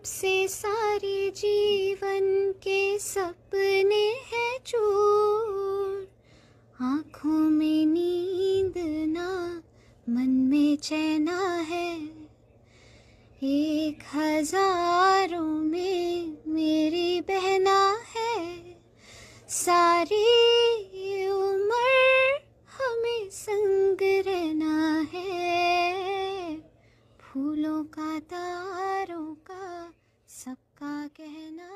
से सारे जीवन के सपने हैं चूर। आँखों में नींद ना, मन में चैना है। 1000 में मेरी बहना है। सारी उम्र हमें संग रहना है। फूलों का तारों का सबका कहना